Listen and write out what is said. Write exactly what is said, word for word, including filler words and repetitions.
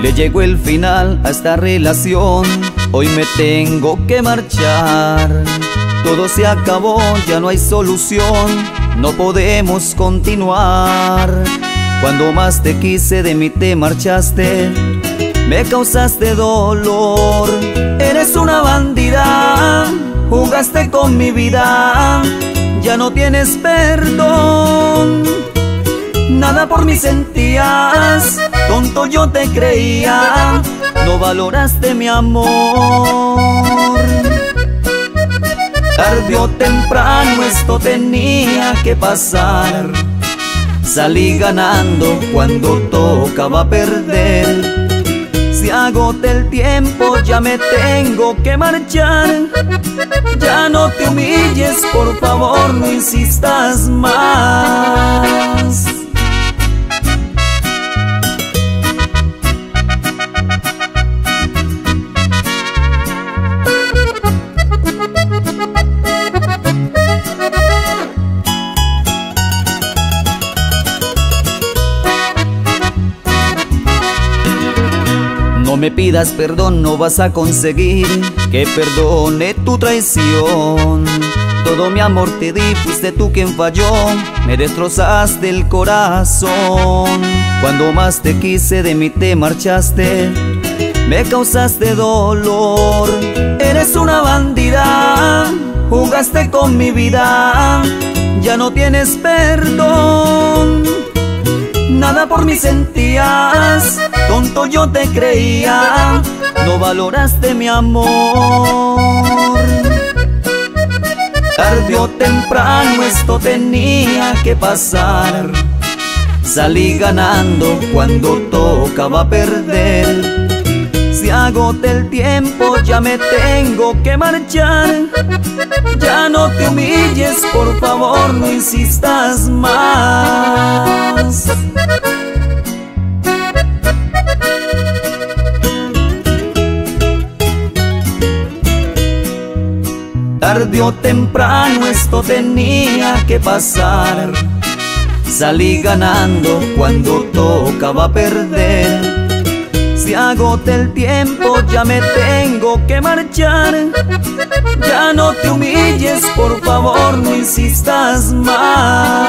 Le llegó el final a esta relación, hoy me tengo que marchar. Todo se acabó, ya no hay solución, no podemos continuar. Cuando más te quise de mí te marchaste, me causaste dolor. Eres una bandida, jugaste con mi vida, ya no tienes perdón. Nada por mí sentías, tonto yo te creía, no valoraste mi amor. Tarde o temprano esto tenía que pasar. Salí ganando cuando tocaba perder. Si agota el tiempo ya me tengo que marchar. Ya no te humilles, por favor, no insistas más. No me pidas perdón, no vas a conseguir que perdone tu traición. Todo mi amor te di, fuiste tú quien falló, me destrozaste el corazón. Cuando más te quise de mí te marchaste, me causaste dolor. Eres una bandida, jugaste con mi vida, ya no tienes perdón. Nada por mí sentías, tonto yo te creía, no valoraste mi amor. Tarde o temprano esto tenía que pasar. Salí ganando cuando tocaba perder. Si agota el tiempo ya me tengo que marchar. Ya no te humilles, por favor, no insistas más. Tarde o temprano esto tenía que pasar. Salí ganando cuando tocaba perder. Si agota el tiempo ya me tengo que marchar. Ya no te humilles, por favor, no insistas más.